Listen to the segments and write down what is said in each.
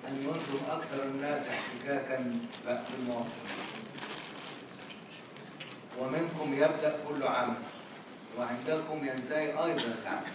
أن أنتم أكثر الناس احتكاكا بالمواطن، ومنكم يبدأ كل عمل وعندكم ينتهي أيضا العمل.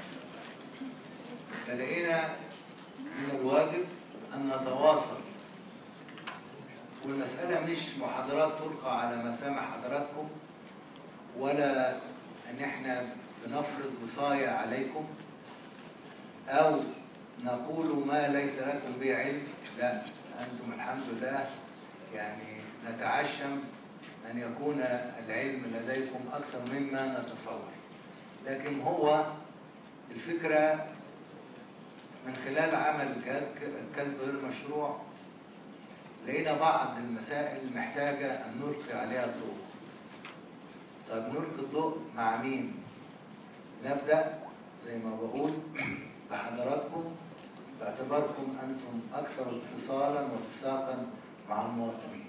فلقينا من الواجب أن نتواصل، والمسألة مش محاضرات تلقى على مسامع حضراتكم، ولا أن احنا بنفرض وصايا عليكم أو نقول ما ليس لكم به علم. لا، أنتم الحمد لله يعني نتعشم أن يكون العلم لديكم أكثر مما نتصور، لكن هو الفكرة من خلال عمل الكسب غير المشروع لقينا بعض المسائل محتاجة أن نلقي عليها الضوء. طيب نلقي الضوء مع مين؟ نبدأ زي ما بقول بحضراتكم باعتباركم أنتم أكثر اتصالا واتساقا مع المواطنين،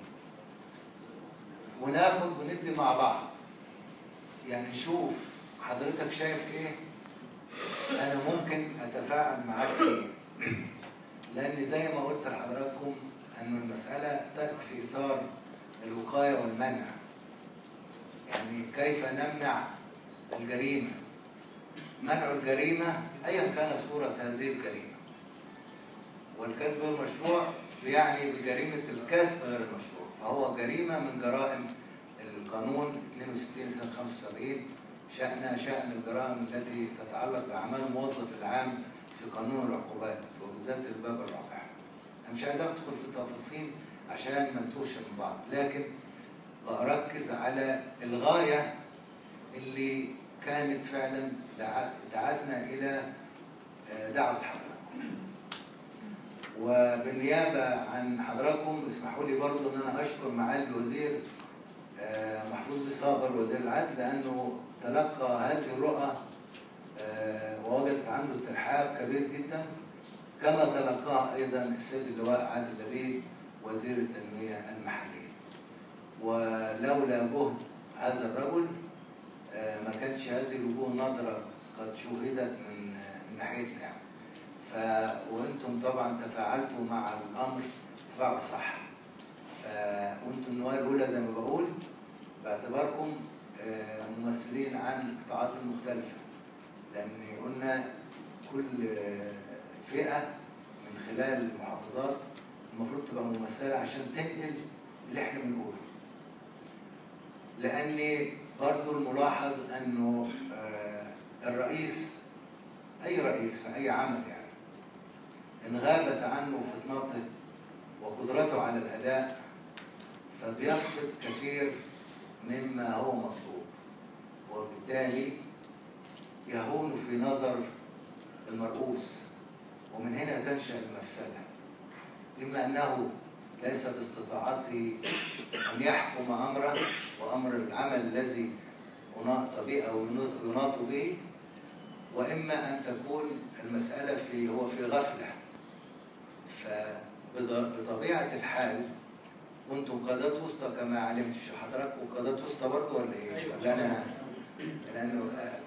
وناخد وندي مع بعض. يعني نشوف حضرتك شايف إيه، أنا ممكن أتفاعل معاك إيه، لأن زي ما قلت لحضراتكم أن المسألة تأتي في إطار الوقاية والمنع. يعني كيف نمنع الجريمة؟ منع الجريمة أيا كان صورة هذه الجريمة. والكسب غير المشروع يعني بجريمة الكسب غير المشروع، فهو جريمة من جرائم القانون 62 سنة 75، شأن الجرائم التي تتعلق بأعمال الموظف العام في قانون العقوبات وبالذات الباب الرابع. أنا مش عايز أدخل في التفاصيل عشان ما نتوهش من بعض، لكن بركز على الغاية اللي كانت فعلا دعتنا إلى دعوة حضراتكم. وبالنيابة عن حضراتكم اسمحوا لي برضه أن أنا أشكر معالي الوزير محفوظ بيه صابر وزير العدل، لأنه تلقى هذه الرؤى ووجدت عنده ترحاب كبير جدا، كما تلقاها أيضا السيد اللواء عادل لبيب وزير التنمية المحلية. ولولا جهد هذا الرجل ما كانش هذه الوجوه النادرة قد شوهدت من ناحيتنا. وانتم طبعا تفاعلتوا مع الامر تفاعل صح. وانتم النواه الاولى زي ما بقول باعتباركم ممثلين عن القطاعات المختلفه، لان قلنا كل فئه من خلال المحافظات المفروض تبقى ممثله عشان تنقل اللي احنا بنقوله. لان برضه الملاحظ انه الرئيس، اي رئيس في اي عمل يعني ان غابت عنه فطنته وقدرته على الاداء فبيفقد كثير مما هو مطلوب، وبالتالي يهون في نظر المرؤوس، ومن هنا تنشا المفسده. اما انه ليس باستطاعته ان يحكم امره وامر العمل الذي اناط به او يناط به، واما ان تكون المساله هو في غفله. فبطبيعه الحال كنتم قادات وسطى كما علمت حضراتكم، قادات وسطى برضه ولا ايه؟ أيوة. لانه